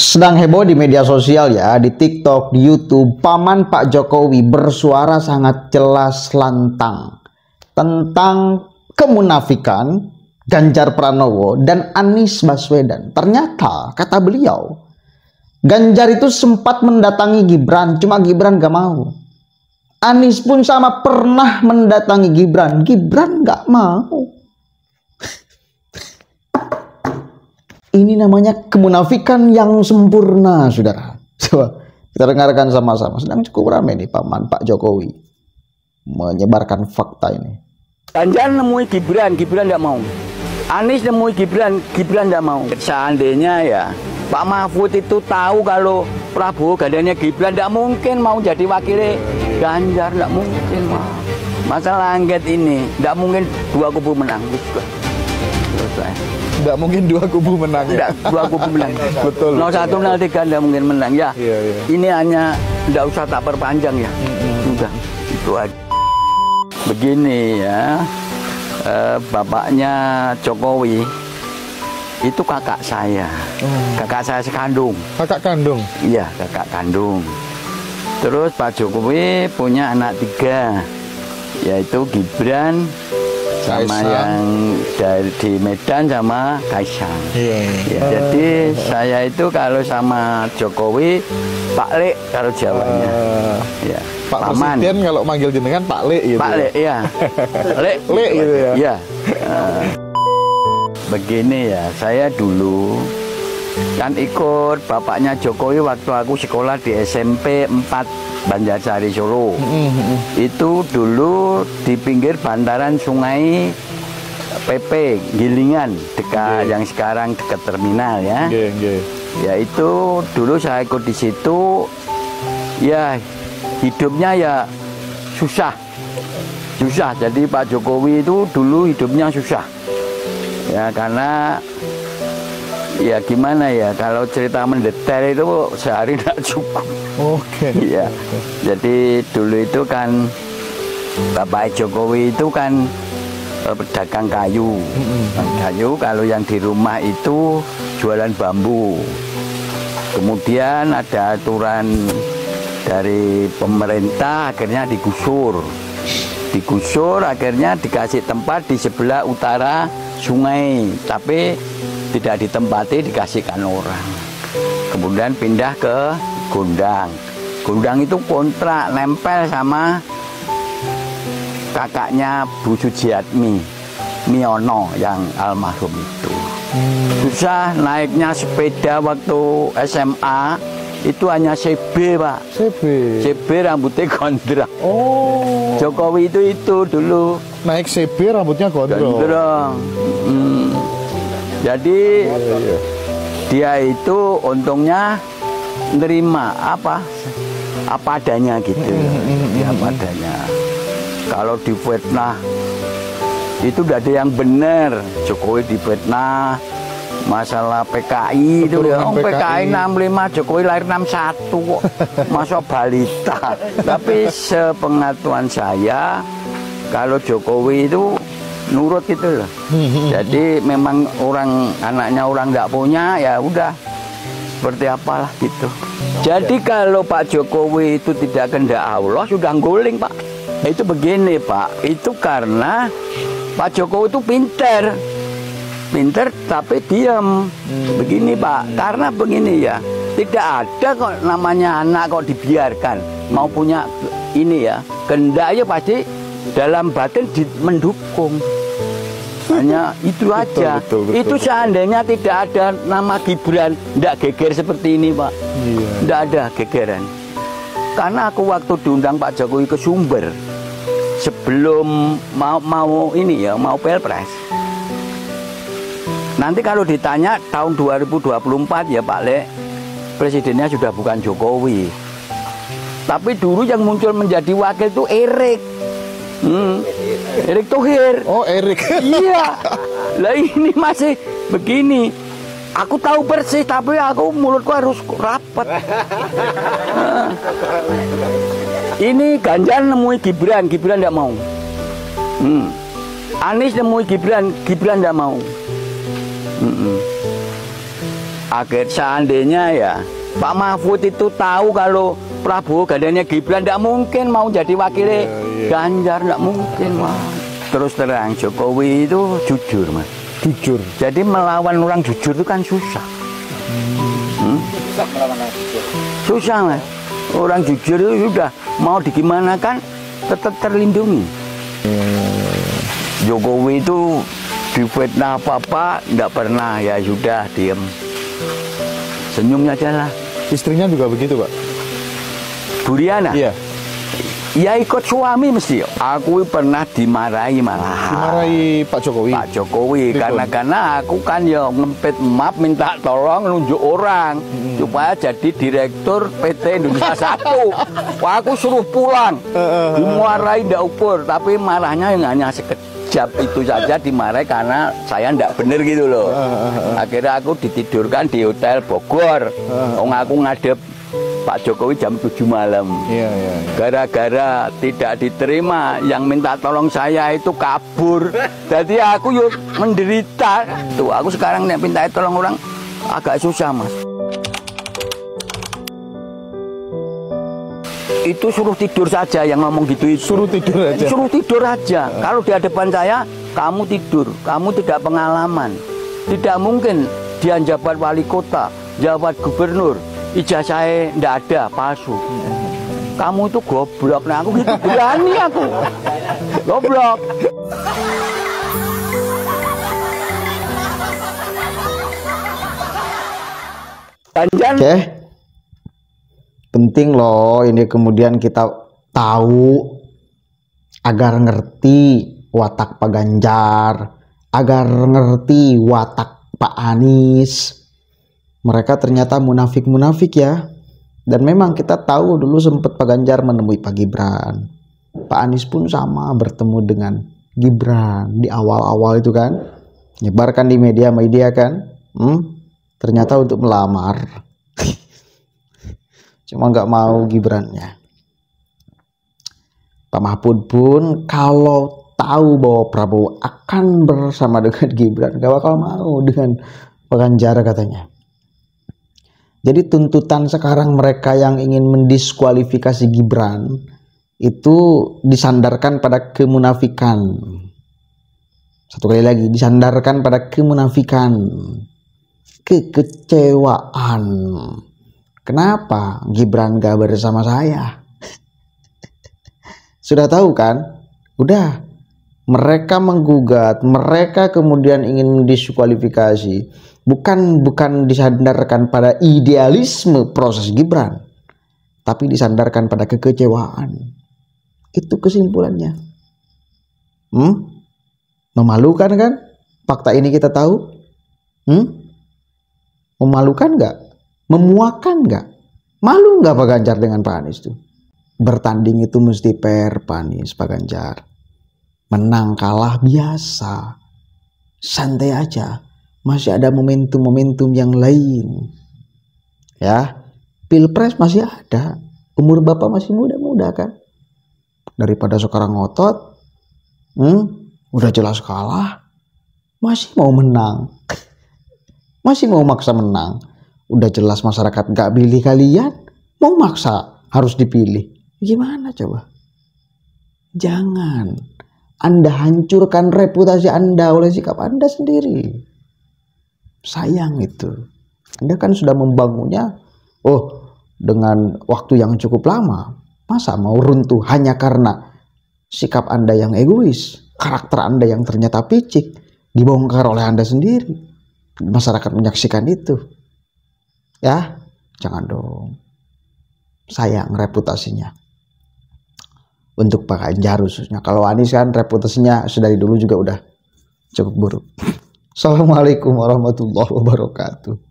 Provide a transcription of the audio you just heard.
Sedang heboh di media sosial ya, di TikTok, di YouTube, paman Pak Jokowi bersuara sangat jelas lantang tentang kemunafikan Ganjar Pranowo dan Anies Baswedan. Ternyata, kata beliau, Ganjar itu sempat mendatangi Gibran, cuma Gibran gak mau. Anies pun sama pernah mendatangi Gibran, Gibran gak mau. Ini namanya kemunafikan yang sempurna, saudara. Coba kita dengarkan sama-sama. Sedang cukup ramai nih paman Pak Jokowi menyebarkan fakta ini. Ganjar nemui Gibran, Gibran tidak mau. Anies nemui Gibran, Gibran tidak mau. Seandainya ya Pak Mahfud itu tahu kalau Prabowo gandanya Gibran, tidak mungkin mau jadi wakilnya Ganjar, tidak mungkin mau. Masalah angket ini, tidak mungkin dua kubu menang. Tidak mungkin dua kubu menang. Tidak, dua kubu menang. Betul. 01, 03 tidak mungkin menang ya. Iya. Ini hanya tidak usah tak perpanjang ya. Udah, itu aja. Begini ya, bapaknya Jokowi itu kakak saya. Kakak saya sekandung. Kakak kandung? Iya, kakak kandung. Terus Pak Jokowi punya anak 3, yaitu Gibran, sama yang dari di Medan sama Kaisang. Ya, jadi saya itu kalau sama Jokowi Pak Lek kalau Jawanya. Ya. Pak Paman. Presiden kalau manggil jenengan Pak Lek gitu. Pak Lek, ya. Lek gitu ya. Ya. Begini ya, saya dulu kan ikut bapaknya Jokowi waktu aku sekolah di SMP 4 Banjarsari Solo. Itu dulu di pinggir bantaran sungai PP Gilingan, dekat yang sekarang dekat terminal ya. Ya itu dulu saya ikut di situ. Ya hidupnya ya susah. Jadi Pak Jokowi itu dulu hidupnya susah. Ya karena ya gimana ya, kalau cerita mendetail itu sehari tidak cukup. Ya, jadi dulu itu kan Bapak Jokowi itu kan pedagang kayu. Kayu kalau yang di rumah itu jualan bambu. Kemudian ada aturan dari pemerintah, akhirnya digusur akhirnya dikasih tempat di sebelah utara sungai, tapi tidak ditempati, dikasihkan orang. Kemudian pindah ke Gondang. Gondang itu kontrak nempel sama kakaknya Bu Sujiatmi Miono yang almarhum itu. Susah naiknya sepeda waktu SMA itu hanya CB, Pak. CB rambutnya gondrong. Jokowi itu dulu naik CB rambutnya gondrong. Jadi dia itu untungnya nerima apa adanya gitu. Apa adanya. Kalau difitnah itu udah ada yang benar. Jokowi difitnah masalah PKI itu ya. PKI 65, Jokowi lahir 61 kok. Masa balita. Tapi sepengetahuan saya kalau Jokowi itu nurut gitu loh. Jadi memang anaknya orang nggak punya, ya udah seperti apalah gitu. Jadi kalau Pak Jokowi itu tidak kehendak Allah, sudah ngguling, Pak. Itu begini, Pak. Itu karena Pak Jokowi itu pinter tapi diam. Begini, Pak. Karena begini ya, tidak ada kok namanya anak kok dibiarkan mau punya ini ya, kehendak ya pasti dalam batin mendukung. Hanya itu aja. Betul. Itu seandainya tidak ada nama Gibran, tidak geger seperti ini, Pak. Tidak ada gegeran. Karena aku waktu diundang Pak Jokowi ke Sumber, sebelum mau ini ya, mau Pilpres. Nanti kalau ditanya tahun 2024 ya Pak Lek, presidennya sudah bukan Jokowi. Tapi dulu yang muncul menjadi wakil itu Erik. Erik Thohir. Oh, Erik. Iya. Lah ini masih begini. Aku tahu persis, tapi aku mulutku harus rapat. Ini Ganjar nemui Gibran, Gibran tidak mau. Anies nemui Gibran, Gibran tidak mau. Akhir seandainya ya Pak Mahfud itu tahu kalau Prabowo gandanya Gibran, tidak mungkin mau jadi wakilnya Ganjar, tidak mungkin. Wah. Terus terang Jokowi itu jujur, Mas. Jujur. Jadi melawan orang jujur itu kan susah. Susah melawan orang jujur. Susah, Mas. Orang jujur itu sudah mau digimanakan tetap terlindungi. Jokowi itu difitnah apa-apa nggak pernah, ya sudah diem. Senyumnya aja lah. Istrinya juga begitu, Pak? Buriana? Iya. Ya ikut suami mesti. Aku pernah dimarahi malah. Dimarahi Pak Jokowi? Pak Jokowi. Karena aku kan ya ngempet map minta tolong nunjuk orang. Supaya jadi direktur PT Indonesia 1. Wah, aku suruh pulang. Dimarahi ndak ukur. Tapi marahnya hanya sekejap itu saja, dimarahi karena saya ndak bener gitu loh. Akhirnya aku ditidurkan di hotel Bogor. Aku ngadep Pak Jokowi jam 7 malam. Gara-gara tidak diterima, yang minta tolong saya itu kabur. Jadi aku yuk menderita. Tuh, aku sekarang nih minta tolong orang agak susah, Mas. Itu suruh tidur saja yang ngomong gitu itu. Suruh tidur aja? Suruh tidur aja. Kalau di hadapan saya, kamu tidur. Kamu tidak pengalaman. Tidak mungkin dia jabat wali kota, jabat gubernur, ijazahnya ndak ada, palsu. Kamu itu goblok. Nah, aku gitu berani aku. Goblok. Oke. Penting loh ini kemudian kita tahu agar ngerti watak Pak Ganjar, agar ngerti watak Pak Anies. Mereka ternyata munafik-munafik ya. Dan memang kita tahu dulu sempat Pak Ganjar menemui Pak Gibran. Pak Anies pun sama bertemu dengan Gibran di awal-awal itu kan. Nyebarkan di media-media kan. Ternyata untuk melamar. Cuma nggak mau Gibrannya. Pak Mahfud pun kalau tahu bahwa Prabowo akan bersama dengan Gibran, gak bakal mau dengan Pak Ganjar katanya. Jadi tuntutan sekarang mereka yang ingin mendiskualifikasi Gibran itu disandarkan pada kemunafikan. Satu kali lagi, disandarkan pada kemunafikan, kekecewaan. Kenapa Gibran gak bersama saya? Sudah tahu kan? Udah. Mereka menggugat, mereka kemudian ingin mendiskualifikasi. Bukan disandarkan pada idealisme proses Gibran, tapi disandarkan pada kekecewaan. Itu kesimpulannya. Memalukan kan? Fakta ini kita tahu. Memalukan nggak? Memuakan nggak? Malu nggak Pak Ganjar dengan Pak Anies tuh? Bertanding itu mesti fair, Pak Anies, Pak Ganjar. Menang kalah biasa. Santai aja. Masih ada momentum-momentum yang lain. Ya. Pilpres masih ada. Umur Bapak masih muda-muda kan? Daripada sekarang ngotot. Udah jelas kalah. Masih mau menang. Masih mau maksa menang. Udah jelas masyarakat gak pilih kalian, mau maksa harus dipilih. Gimana coba? Jangan. Anda hancurkan reputasi Anda oleh sikap Anda sendiri. Sayang itu. Anda kan sudah membangunnya, dengan waktu yang cukup lama. Masa mau runtuh hanya karena sikap Anda yang egois, karakter Anda yang ternyata picik, dibongkar oleh Anda sendiri. Masyarakat menyaksikan itu. Ya, jangan dong. Sayang reputasinya. Untuk Pak Ganjar khususnya. Kalau Anies kan reputasinya dari dulu juga udah cukup buruk. Assalamualaikum warahmatullahi wabarakatuh.